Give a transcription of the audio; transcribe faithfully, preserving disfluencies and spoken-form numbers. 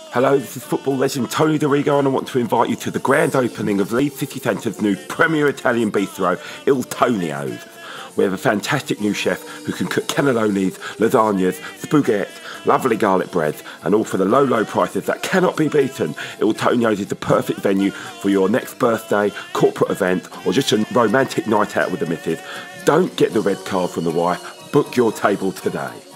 Hello, this is football legend Tonio and I want to invite you to the grand opening of Leeds City Centre's new premier Italian bistro, Il Tonio's. We have a fantastic new chef who can cook cannellonis, lasagnas, spaghetti, lovely garlic breads, and all for the low, low prices that cannot be beaten. Il Tonio's is the perfect venue for your next birthday, corporate event, or just a romantic night out with the missus. Don't get the red card from the wife. Book your table today.